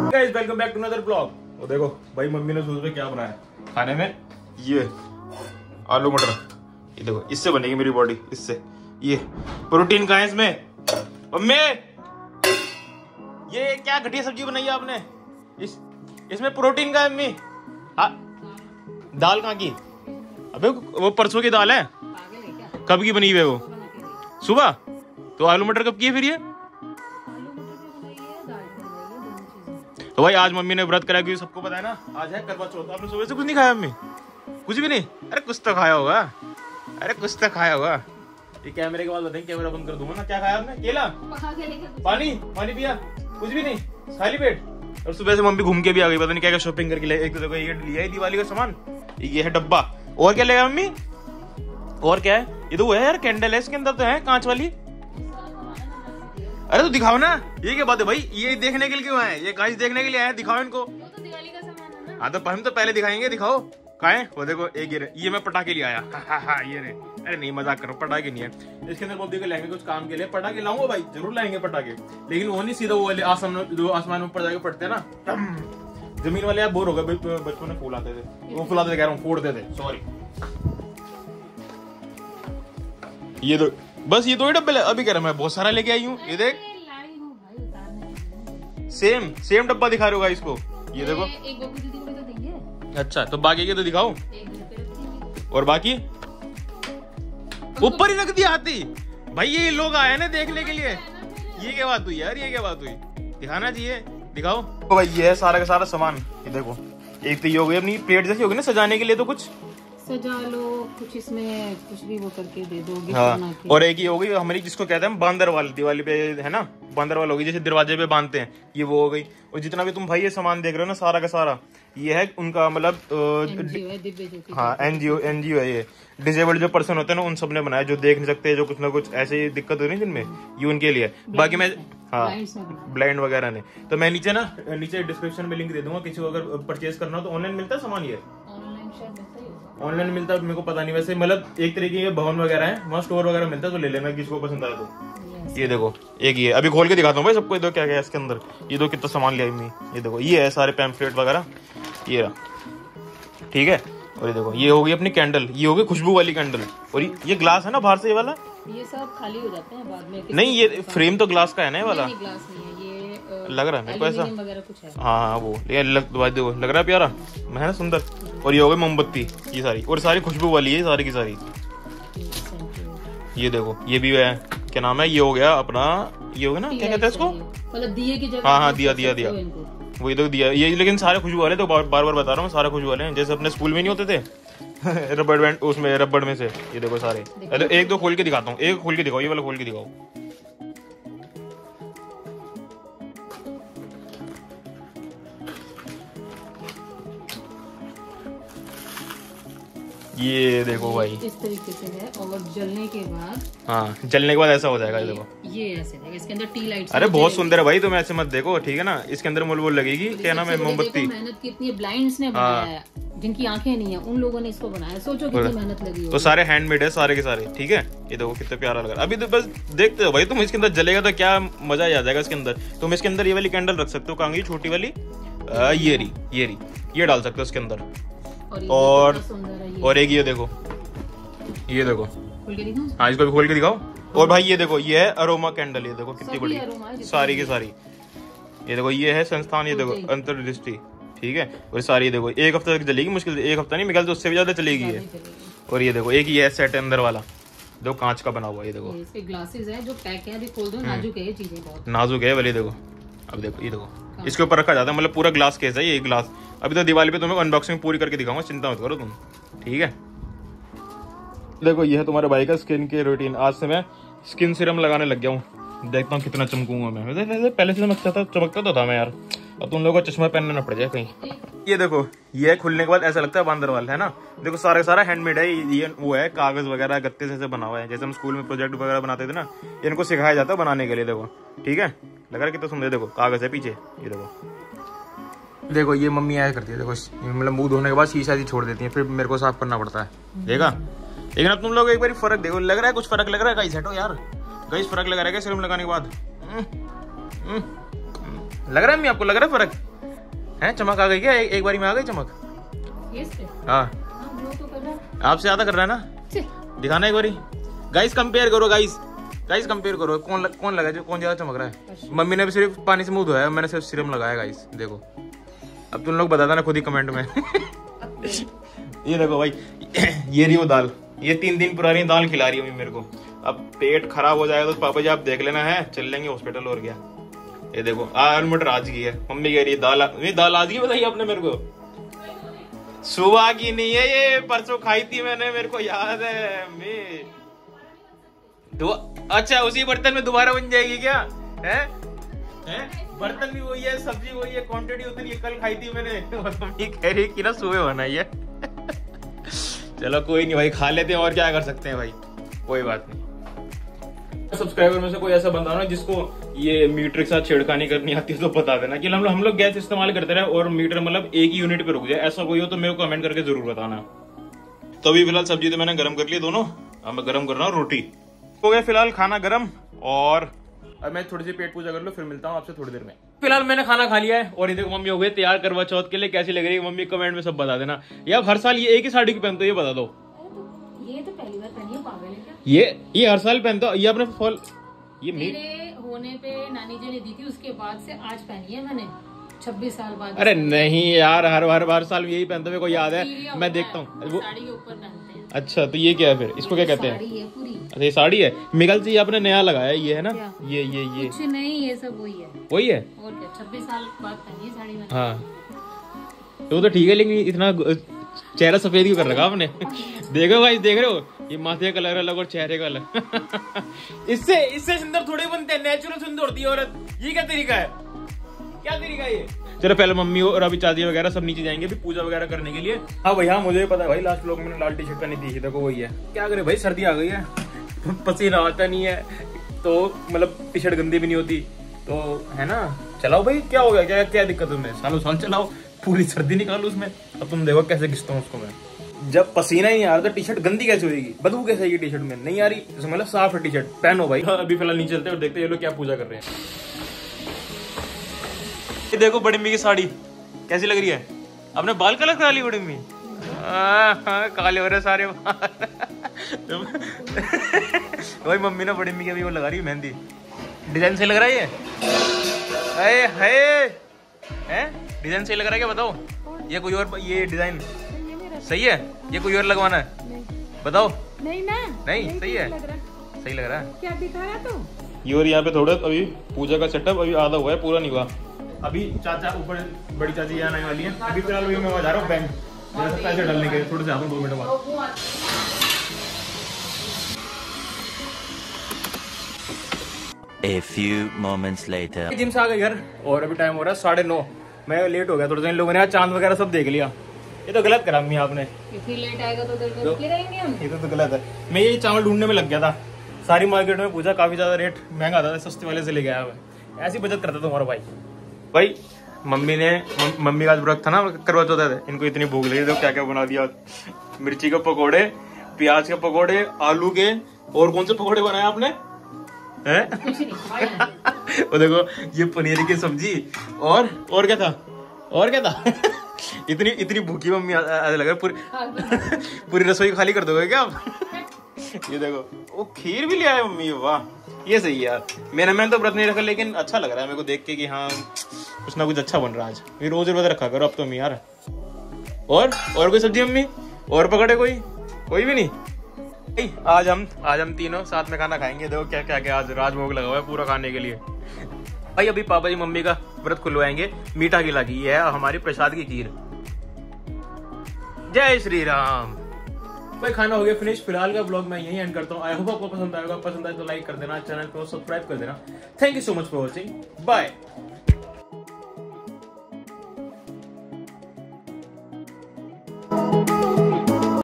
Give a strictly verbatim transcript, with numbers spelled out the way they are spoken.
Guys welcome back to another blog. वो देखो भाई मम्मी ने सोच में क्या बनाया खाने में, ये आलू मटर। ये देखो इससे बनेगी मेरी बॉडी, इससे। ये प्रोटीन कहाँ है इसमें? मम्मी ये क्या घटिया सब्जी बनाई है आपने? इस इसमें प्रोटीन का है मम्मी? हाँ दाल कहाँ की? अबे वो परसों की दाल है। कब की बनी हुई है वो? सुबह। तो आलू मटर कब की है फिर ये? तो भाई आज मम्मी ने व्रत करा क्योंकि सबको पता है ना आज है करवा चौथ। आपने सुबह से कुछ नहीं खाया मम्मी? कुछ भी नहीं? अरे कुछ तो खाया होगा, अरे कुछ तो खाया होगा। ये कैमरे के बाद बताएंगे, कैमरा बंद कर दूंगा ना। क्या खाया आपने? केला, पानी पानी पिया? कुछ भी नहीं, खाली पेट। और सुबह से मम्मी घूम के भी आ गई, पता नहीं क्या क्या शॉपिंग करके ले। एक तो देखो ये लिया है दिवाली का सामान, ये है डब्बा। और क्या लेगा मम्मी? और क्या है? ये तो वो है यार कैंडल है इसके अंदर तो है कांच वाली। अरे तो दिखाओ ना, ये क्या बात है भाई? ये देखने के लिए क्यों आए? ये गाइस देखने के लिए आए, दिखाओ इनको। तो दिवाली का सामान है ना। हाँ तो हम तो पहले दिखाएंगे, दिखाओ कहाँ है वो। देखो एक ये ये मैं पटाखे लिए आया। हा, हा, हा, ये रे। अरे नहीं मजाक करो, पटाखे नहीं है इसके अंदर। बोलते लाएंगे कुछ काम के लिए, पटाखे लाऊंगा भाई, जरूर लाएंगे पटाखे। लेकिन वो नहीं सीधा वो वाले आसमान जो आसमान में ऊपर जाके पड़ते हैं ना, जमीन वाले। आप बोर हो गए, बचपन में फूल आते थे, वो फुलाते कह रहा हूँ, फोड़ते थे, सॉरी। ये तो बस ये दो ही डब्बे अभी कह रहा मैं बहुत सारा लेके आई हूँ। ये देख सेम सेम डब्बा दिखा रहे हो इसको। ये देखो एक गोपी दीदी को तो देंगे। अच्छा तो बाकी के तो दिखाओ। और बाकी ऊपर ही रख दिया हाथी। भाई ये लोग आए ना देखने के लिए। ये क्या बात हुई यार? ये क्या बात हुई? दिखाना चाहिए, दिखाओ। तो भाई ये है सारा का सारा सामान। ये देखो एक तो ये हो गई अपनी प्लेट जैसी होगी ना सजाने के लिए, तो कुछ सजा लो, कुछ इसमें कुछ भी वो करके दे दो। हाँ। और एक ये हो गई हमारी जिसको कहते हैं बांदर वाली, दिवाली पे है ना बांदर वाल होगी, जैसे दरवाजे पे बांधते हैं, ये वो हो गई। और जितना भी तुम भाई ये सामान देख रहे हो ना सारा का सारा, ये है उनका मतलब हाँ एनजीओ एनजीओ है। ये डिसेबल्ड जो पर्सन होते हैं ना उन सब ने बनाया, जो देख नहीं सकते, जो कुछ ना कुछ ऐसी दिक्कत हो रही है जिनमें, ये उनके लिए। बाकी मैं हाँ ब्लाइंड वगैरह ने। तो मैं नीचे ना नीचे डिस्क्रिप्शन में लिंक दे दूंगा, किसी को अगर परचेज करना हो तो। ऑनलाइन मिलता है सामान? ये ऑनलाइन मिलता है, मेरे को पता नहीं वैसे। मतलब एक तरीके के भवन वगैरह है, वहाँ स्टोर वगैरह मिलता है, तो ले लेना किसी को पसंद आया तो। ये देखो एक ये अभी खोल के दिखाता हूँ भाई सबको। ये दो क्या क्या है इसके अंदर, ये दो कितना सामान लिया मैं। ये देखो ये है सारे पैम्फलेट वगैरह, ये रहा, ठीक है। और ये देखो ये हो गई अपनी कैंडल, ये हो गई खुशबू वाली कैंडल। और ये ग्लास है ना बाहर से ये वाला, ये सब खाली हो जाते हैं बाद में। नहीं ये फ्रेम तो ग्लास का है ना ये वाला? ग्लास नहीं है ये, लग रहा है मेरे को ऐसा। कुछ है। हाँ हाँ वो ये लग, लग रहा है प्यारा, है ना सुंदर। और ये हो गई मोमबत्ती, ये सारी, और सारी खुशबू वाली है सारी की सारी। ये देखो ये भी है, क्या नाम है, ये हो गया अपना, ये हो गया ना क्या कहते हैं इसको, मतलब दिए की जगह। हाँ हाँ दिया दिया दिया वही तो दिया ये। लेकिन सारे खुशबू वाले, तो बार बार बता रहा हूँ सारे खुशबू वाले हैं, जैसे अपने स्कूल में नहीं होते थे रबड़ बैंड, उसमें रबड़ में से। ये देखो सारे, एक दो खोल के दिखाता हूँ, एक खोल के दिखाओ, ये वाला खोल के दिखाओ। ये देखो भाई इस तरीके से है, और जलने के बाद हाँ जलने के बाद ऐसा हो जाएगा। ये देखो ये ऐसे है, इसके अंदर टी लाइट्स। अरे बहुत सुंदर है भाई, तुम ऐसे मत देखो, ठीक है ना। इसके अंदर मुल लगेगी, क्या नाम है, मोमबत्ती। मेहनत कितनी ब्लाइंड्स ने बनाया है, जिनकी आंखें नहीं है उन लोगों ने इसको बनाया। सोचो कितनी मेहनत लगी है। तो सारे हैंडमेड है सारे के सारे, ठीक है। ये देखो कितना प्यारा लग रहा है। अभी तो बस देखते हो भाई तुम, इसके अंदर जलेगा तो क्या मजा आ जाएगा इसके अंदर। तुम इसके अंदर ये वाली कैंडल रख सकते हो, कहाँ गई छोटी वाली, ये रही ये रही, ये डाल सकते हो इसके अंदर। और और एक ये देखो, ये देखो हाँ इसको भी खोल के दिखाओ। और भाई ये देखो ये है अरोमा कैंडल, ये देखो कितनी बड़ी सारी की सारी। ये देखो ये है संस्थान, ये देखो अंतर्दृष्टि, ठीक है। और सारी देखो एक हफ्ता तक चलेगी, मुश्किल से एक हफ्ता नहीं, निकल तो उससे भी ज्यादा चलेगी ये। और ये देखो एक ये सेट अंदर वाला, देखो कांच का बना हुआ, ये देखो इसके ग्लासेस है जो पैक है, अभी खोल दो, नाजुक है ये चीजें, बहुत नाजुक है वाली। देखो अब देखो ये देखो इसके ऊपर रखा जाता है, मतलब पूरा ग्लास केस है ये ग्लास। अभी तो दिवाली पे तुम्हें अनबॉक्सिंग पूरी करके दिखाऊंगा, चिंता मत करो तुम, ठीक है। देखो ये है तुम्हारे भाई का स्किन केयर रूटीन। आज से मैं स्किन सीरम लगाने लग गया हूँ, देखता हूँ कितना चमकूंगा मैं। वैसे वैसे पहले से अच्छा था, चमकता तो था मैं यार, अब तुम लोगों को चश्मा पहनना ना पड़ जाए कहीं। ये देखो ये खुलने के बाद ऐसा लगता है बांदरवाल, है ना। देखो सारा सारा हैंडमेड है, ये वो है कागज वगैरह गत्ते से बना हुआ है, जैसे हम स्कूल में प्रोजेक्ट वगैरह बनाते थे ना, इनको सिखाया जाता है बनाने के लिए। देखो ठीक है, लग रहा है कितना सुंदर। देखो कागज है पीछे, ये देखो देखो ये मम्मी आया करती है, देखो मतलब मुंह धोने के बाद शीशा ऐसी छोड़ देती है, फिर मेरे को साफ करना पड़ता है, देखा। लेकिन अब तुम लोग एक बार फर्क देखो, लग रहा है कुछ फर्क लग रहा है गाइस, हटो यार गाइस, फर्क लग रहा है क्या सीरम लगाने के बाद? लग रहा है मैं आपको, लग रहा है फर्क? है चमक आ गई क्या? एक, एक बारी में आ गई चमक? हाँ तो कर रहा है। आपसे ज्यादा कर रहा है ना, दिखाना एक बारी। गाइस कंपेयर करो, गाइस गाइस कंपेयर करो, कौन लग, कौन लगा जो कौन ज्यादा चमक रहा है। मम्मी ने भी सिर्फ पानी से मुंह धोया, मैंने सिर्फ सीरम लगाया। गाइस देखो, अब तुम लोग बता देना खुद ही कमेंट में। ये देखो भाई, ये रही वो दाल, ये तीन दिन पुरानी दाल खिला रही है मेरे को। अब पेट खराब हो जाएगा तो पापा जी आप देख लेना है, चल लेंगे हॉस्पिटल और क्या। ये देखो आलू मटर आज की है, मम्मी कह रही है दाल, ये दाल आज की बताइए आपने मेरे को, सुबह की नहीं है ये, परसों खाई थी मैंने, मेरे को याद है। मैं अच्छा उसी बर्तन में दोबारा बन जाएगी क्या? है हैं? बर्तन भी वही है, सब्जी वही है, क्वांटिटी उतनी कल खाई थी मैंने। मम्मी कह रही कि ना सुबह बनाई है। चलो कोई नहीं भाई, खा लेते हैं और क्या कर सकते हैं भाई, कोई बात नहीं। सब्सक्राइबर में से कोई ऐसा बंदा हो ना जिसको ये मीटर के साथ छेड़खानी करनी आती है तो बता देना कि हम लोग हम लोग गैस इस्तेमाल करते रहे और मीटर मतलब एक ही यूनिट पे रुक जाए, ऐसा कोई हो तो मेरे को कमेंट करके जरूर बताना। तो अभी फिलहाल सब्जी तो मैंने गर्म कर ली दोनों, अब मैं गर्म कर रहा हूँ रोटी। हो गया फिलहाल खाना गर्म, और अब मैं थोड़ी सी पेट पूजा कर लूँ, फिर मिलता हूँ आपसे थोड़ी देर में। फिलहाल मैंने खाना खा लिया है और ये देखो मम्मी हो गई तैयार करवा चौथ के लिए। कैसी लग रही है मम्मी कमेंट में सब बता देना। या हर साल ये एक ही साड़ी की पहनते हो ये बता दो। ये तो पहली बार पहनी है, पागल है क्या? ये ये हर साल पहनते हो ये अपने फॉल, ये मेरे होने पे नानी जी ने दी थी, उसके बाद से आज पहनी है मैंने, छब्बीस साल बाद। अरे नहीं यार, हर हर हर साल यही पहनते मेरे को याद है, मैं देखता हूँ। साड़ी के ऊपर पहनते हैं। अच्छा तो ये क्या है फिर, इसको क्या कहते हैं? साड़ी है पूरी। अच्छा ये साड़ी है, मिगल से आपने नया लगाया ये है ना? ये ये ये कुछ नहीं, ये सब वही है। वही है और क्या, छब्बीस साल बाद पहनी है साड़ी मैंने। हाँ तो तो ठीक है, लेकिन इतना चेहरा सफेद क्यों कर रखा आपने? देखो भाई, देख रहे हो ये माथे का कलर अलग और चेहरे का अलग। इससे इससे सुंदर थोड़े बनते हैं, नेचुरल सुंदर होती है औरत। ये क्या तरीका है, क्या तरीका है ये? चलो पहले मम्मी और अभी चाची वगैरह सब नीचे जाएंगे अभी पूजा वगैरह करने के लिए। हाँ भैया मुझे पता है भाई, लास्ट लोग मैंने लाल टी शर्ट पहनी थी, देखो वही है। क्या करे भाई, सर्दी आ गई है, पसीना आता नहीं है, तो मतलब टी शर्ट गंदी भी नहीं होती, तो है ना। चलाओ भाई, क्या हो गया, क्या क्या दिक्कत तुम्हें, सालों साल चलाओ, पूरी सर्दी निकालो उसमें। अब तुम देखो कैसे घिसता हूँ उसको मैं, जब पसीना ही नहीं आ रहा तो टी शर्ट गंदी कैसे होगी, बदबू कैसे आएगी टी शर्ट में? नहीं आ रही मतलब साफ है टी शर्ट, पहनो भाई। अभी फिलहाल नीचे चलते हैं और देखते हैं ये लोग क्या पूजा कर रहे हैं। ये देखो बड़ी मम्मी की साड़ी कैसी लग रही है, आपने बाल कलर करा ली बड़ी मम्मी? काले हो रहे सारे बाल। वही मम्मी ने बड़ी मम्मी की अभी वो लगा रही है मेहंदी, डिजाइन सही लग रहा है ये? अरे है हैं, डिजाइन सही लग रहा है क्या बताओ? ये कोई और, ये डिजाइन सही है, ये कोई और लगवाना है बताओ? नहीं ना, नहीं सही है, सही लग रहा है। क्या दिखा रहा तू? ये और यहाँ पे थोड़ा अभी पूजा का सेटअप अभी आधा हुआ है, पूरा नहीं हुआ। अभी चाचा ऊपर बड़ी चाची आने वाली है, अभी फिलहाल अभी मैं जा रहा हूँ बैंक पैसे डालने के, थोड़े से आता हूँ दो मिनट बाद। A few moments later. Gym से आ गए घर और अभी टाइम हो रहा है साढ़े नौ। मैं लेट हो गया थोड़ा सा, इन लोगों ने चांद वगैरह सब देख लिया। ये तो गलत करा मम्मी आपने, इतनी लेट आएगा तो देर देर के रहेंगे हम। ये तो, तो गलत है। मैं ये चावल ढूंढने में लग गया था, सारी मार्केट में पूछा, काफी ज्यादा रेट महंगा था, सस्ते वाले से ले गया मैं। ऐसी बचत करता तुम्हारा भाई। भाई मम्मी ने मम्मी का आज व्रत था ना, करवा चौथा था, इनको इतनी भूख लगी तो क्या क्या बना दिया। मिर्ची के पकौड़े, प्याज के पकौड़े, आलू के, और कौन से पकौड़े बनाए आपने? है वो देखो ये पनीर की सब्जी, और और क्या था, और क्या था? इतनी इतनी भूखी मम्मी लग रहा है, पूरी पूरी रसोई खाली कर दोगे क्या आप? ये देखो वो खीर भी ले आए मम्मी, वाह ये सही है यार। मैंने मैंने तो व्रत नहीं रखा, लेकिन अच्छा लग रहा है मेरे को देख के कि हाँ कुछ ना कुछ अच्छा बन रहा है आज। ये रोज रोज रखा करो अब तो मम्मी यार। और और कोई सब्जी मम्मी, और पकड़े कोई कोई भी नहीं? आज हम आज हम तीनों साथ में खाना खाएंगे। देखो क्या क्या क्या आज राजभोग लगा हुआ है पूरा खाने के लिए। भाई अभी पापा जी मम्मी का व्रत खुलवाएंगे मीठा खिला की, ये है हमारी प्रसाद की खीर। जय श्री राम। भाई खाना हो गया फिनिश। फिलहाल का ब्लॉग मैं यही एंड करता हूँ। आई होप आपको पसंद आएगा, पसंद आए तो लाइक कर देना, चैनल को सब्सक्राइब कर देना। Thank you so much for watching, bye.